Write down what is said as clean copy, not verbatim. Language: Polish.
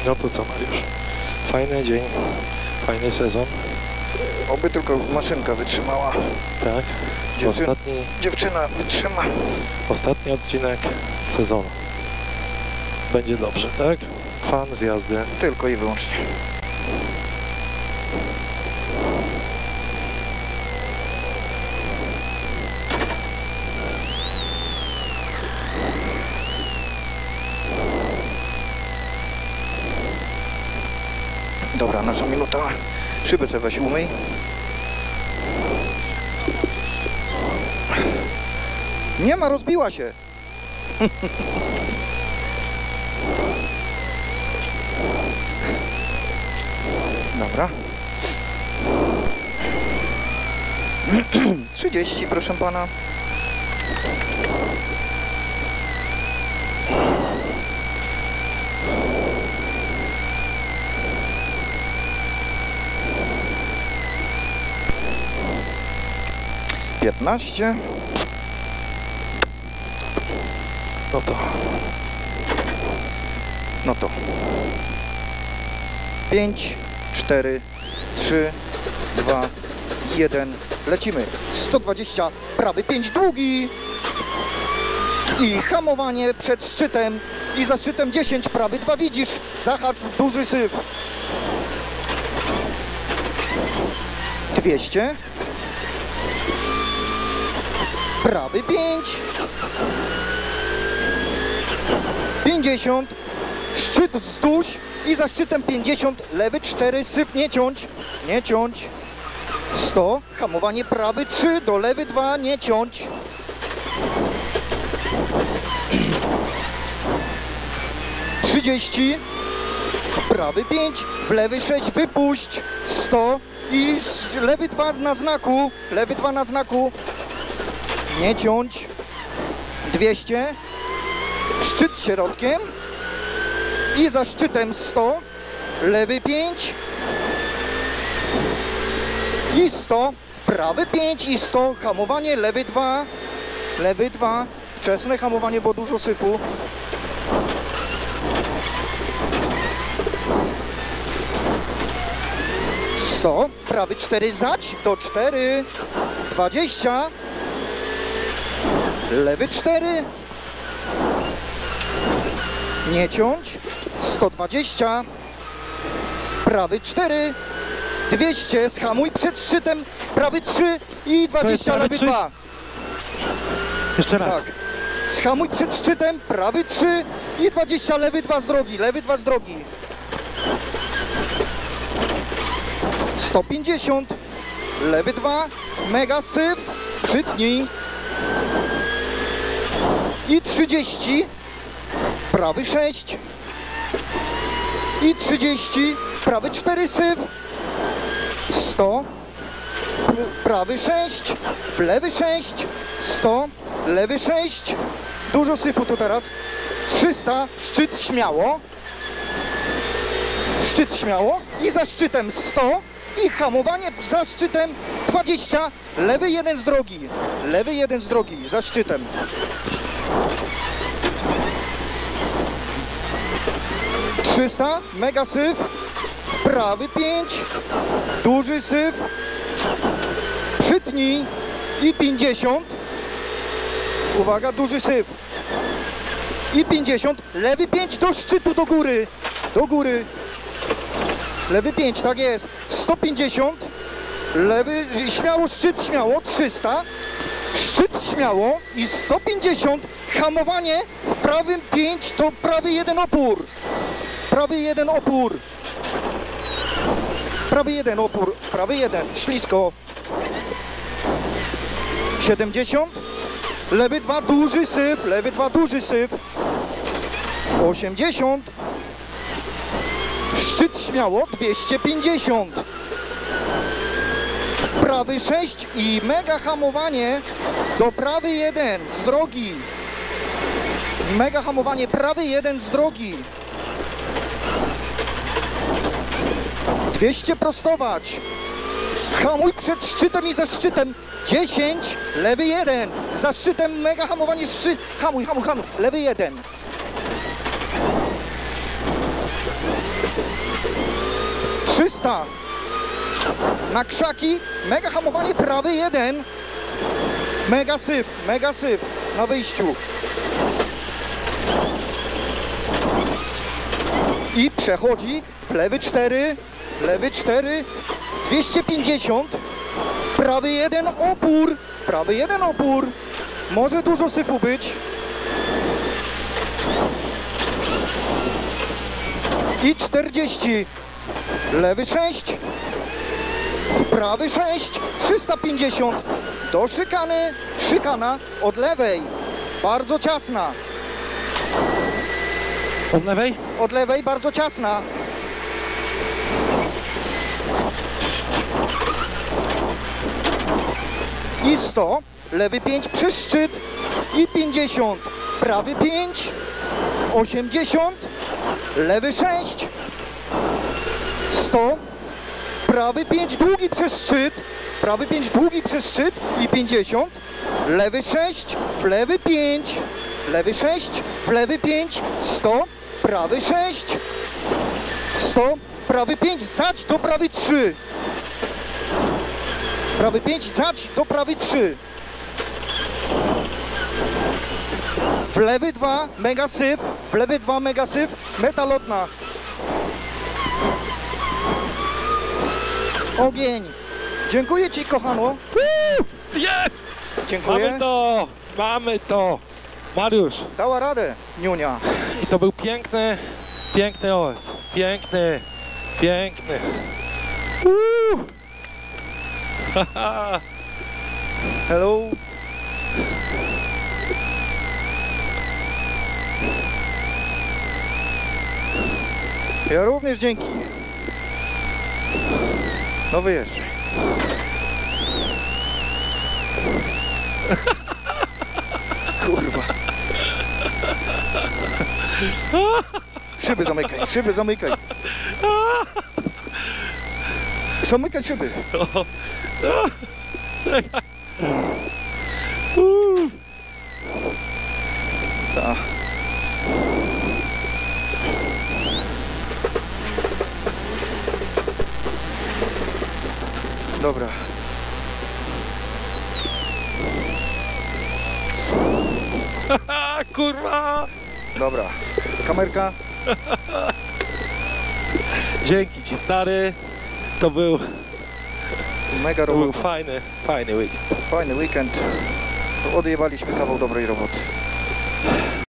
No to co, Mariusz? Fajny dzień, fajny sezon. Oby tylko maszynka wytrzymała. Tak, Dziewczyna wytrzyma. Ostatni odcinek sezonu. Będzie dobrze, tak? Fan z jazdy. Tylko i wyłącznie. Dobra, nasza minuta. Szybę sobie weź umyj. Nie ma, rozbiła się. Dobra. 30, proszę pana. Piętnaście. No to 5, 4, 3, 2, 1. Lecimy. 120, prawy 5, długi. I hamowanie przed szczytem. I za szczytem 10, prawy 2, widzisz. Zahacz, duży syf. 200. Prawy 5. 50. Szczyt wzdłuż i za szczytem 50, lewy 4, syf, nie ciąć, nie ciąć. 100, hamowanie prawy 3, do lewy 2, nie ciąć. 30, prawy 5, w lewy 6, wypuść. 100 i lewy 2 na znaku, lewy 2 na znaku, nie ciąć. 200, szczyt środkiem. I za szczytem 100, lewy 5 i 100, prawy 5 i 100, hamowanie, lewy 2, wczesne hamowanie, bo dużo sypu. Prawy 4, zać, do 4, 20, lewy 4, nie ciąć. 120, prawy 4, 200, schamuj przed szczytem, prawy 3 i 20, lewy 2. Jeszcze raz. Tak. Schamuj przed szczytem, prawy 3 i 20, lewy 2 z drogi, lewy 2 z drogi. 150, lewy 2, mega syf, przytnij. I 30, prawy 6. I 30, prawy 4 syf, 100, prawy 6, lewy 6, 100, lewy 6, dużo syfu tu teraz, 300, szczyt śmiało i za szczytem 100 i hamowanie za szczytem 20, lewy 1 z drogi, za szczytem. 300, mega syf, prawy 5, duży syf, przytnij i 50, uwaga, duży syf i 50, lewy 5 do szczytu, do góry, lewy 5, tak jest, 150, lewy, śmiało, szczyt śmiało, 300, szczyt śmiało i 150, hamowanie w prawym 5 to prawy 1 opór. Prawy 1 opór. Prawy 1, ślisko. 70, lewy 2, duży syf, 80, szczyt śmiało, 250, prawy 6 i mega hamowanie do prawy 1 z drogi. Mega hamowanie, prawy 1 z drogi. 200 prostować. Hamuj przed szczytem i za szczytem. 10, lewy 1. Za szczytem mega hamowanie, szczyt. Hamuj, lewy 1. 300. Na krzaki, mega hamowanie, prawy 1. Mega syf na wyjściu. I przechodzi w lewy 4, 250. Prawy 1 opór. Może dużo syfu być. I 40. Lewy 6. Prawy 6. 350. Do szykany. Szykana od lewej. Bardzo ciasna. Od lewej? Od lewej bardzo ciasna. I 100. Lewy 5 przez szczyt. I 50. Prawy 5. 80. Lewy 6. 100. Prawy 5 długi przez szczyt. Prawy 5 długi przez szczyt. I 50. Lewy 6. W lewy 5. Lewy 6. W lewy 5. 100. Prawy 6. 100. Prawy 5. Zać do prawy 3. Prawy 5. Zać do prawy 3. W lewy 2. Mega syf. W lewy 2. Mega syf. Metalotna. Ogień. Dziękuję Ci, kochano. Jest! Dziękuję. Mamy to! Mariusz, Dała radę, Niunia. i to był piękny os. Piękny. Haha. Hello. Ja również dzięki. No wyjeżdżaj. Kurwa. Szyby zamykaj, szyby zamykaj. Zamykaj szyby. Tak. Dobra. Kurwa! Dobra. Kamerka. Dzięki Ci, stary. To był Mega fajny robota. weekend. Fajny weekend. Odjebaliśmy kawał dobrej roboty.